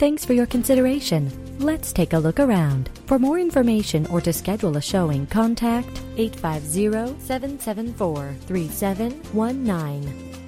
Thanks for your consideration. Let's take a look around. For more information or to schedule a showing, contact 850-774-3719.